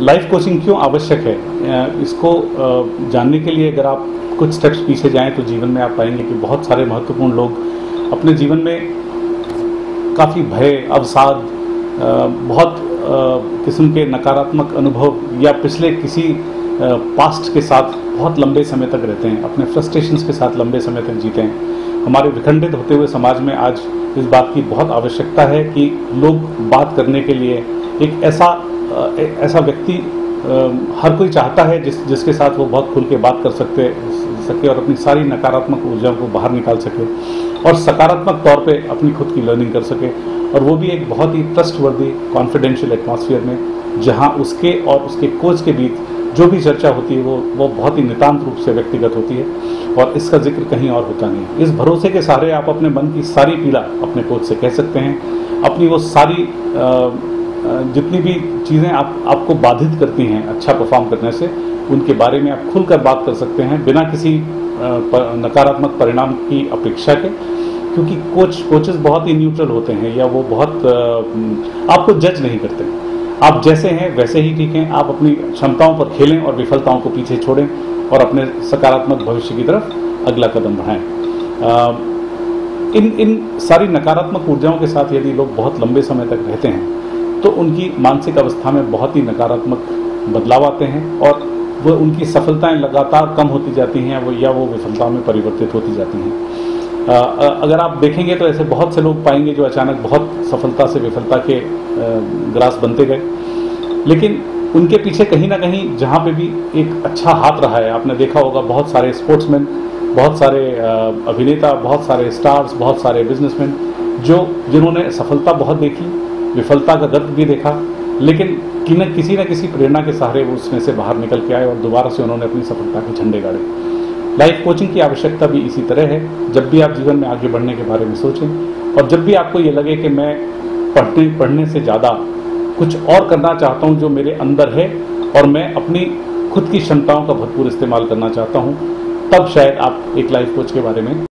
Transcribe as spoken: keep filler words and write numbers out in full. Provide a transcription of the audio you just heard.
Life coaching क्यों आवश्यक है, इसको जानने के लिए अगर आप कुछ स्टेप्स पीछे जाएं तो जीवन में आप पाएंगे कि बहुत सारे महत्वपूर्ण लोग अपने जीवन में काफ़ी भय, अवसाद, बहुत किस्म के नकारात्मक अनुभव या पिछले किसी पास्ट के साथ बहुत लंबे समय तक रहते हैं, अपने फ्रस्ट्रेशंस के साथ लंबे समय तक जीते हैं। हमारे विखंडित होते हुए समाज में आज इस बात की बहुत आवश्यकता है कि लोग बात करने के लिए एक ऐसा ऐसा व्यक्ति हर कोई चाहता है जिस जिसके साथ वो बहुत खुल के बात कर सकते सके और अपनी सारी नकारात्मक ऊर्जाओं को बाहर निकाल सके और सकारात्मक तौर पे अपनी खुद की लर्निंग कर सके, और वो भी एक बहुत ही ट्रस्टवर्दी कॉन्फिडेंशियल एटमॉस्फेयर में, जहां उसके और उसके कोच के बीच जो भी चर्चा होती है वो वो बहुत ही नितांत रूप से व्यक्तिगत होती है और इसका जिक्र कहीं और होता नहीं है। इस भरोसे के सहारे आप अपने मन की सारी पीड़ा अपने कोच से कह सकते हैं, अपनी वो सारी जितनी भी चीज़ें आप आपको बाधित करती हैं अच्छा परफॉर्म करने से, उनके बारे में आप खुलकर बात कर सकते हैं बिना किसी नकारात्मक परिणाम की अपेक्षा के, क्योंकि कोच कोचेस बहुत ही न्यूट्रल होते हैं या वो बहुत आपको जज नहीं करते। आप जैसे हैं वैसे ही ठीक हैं, आप अपनी क्षमताओं पर खेलें और विफलताओं को पीछे छोड़ें और अपने सकारात्मक भविष्य की तरफ अगला कदम बढ़ाएं। इन इन सारी नकारात्मक ऊर्जाओं के साथ यदि लोग बहुत लंबे समय तक रहते हैं तो उनकी मानसिक अवस्था में बहुत ही नकारात्मक बदलाव आते हैं और वो उनकी सफलताएं लगातार कम होती जाती हैं वो या वो विफलताओं में परिवर्तित होती जाती हैं। अगर आप देखेंगे तो ऐसे बहुत से लोग पाएंगे जो अचानक बहुत सफलता से विफलता के ग्रास बनते गए, लेकिन उनके पीछे कहीं ना कहीं जहाँ पे भी एक अच्छा हाथ रहा है, आपने देखा होगा बहुत सारे स्पोर्ट्समैन, बहुत सारे अभिनेता, बहुत सारे स्टार्स, बहुत सारे बिजनेसमैन जो जिन्होंने सफलता बहुत देखी, विफलता का दर्द भी देखा, लेकिन कि न किसी न किसी प्रेरणा के सहारे वो उसमें से बाहर निकल के आए और दोबारा से उन्होंने अपनी सफलता के झंडे गाड़े। लाइफ कोचिंग की आवश्यकता भी इसी तरह है। जब भी आप जीवन में आगे बढ़ने के बारे में सोचें और जब भी आपको ये लगे कि मैं पढ़ने पढ़ने से ज़्यादा कुछ और करना चाहता हूँ जो मेरे अंदर है और मैं अपनी खुद की क्षमताओं का भरपूर इस्तेमाल करना चाहता हूँ, तब शायद आप एक लाइफ कोच के बारे में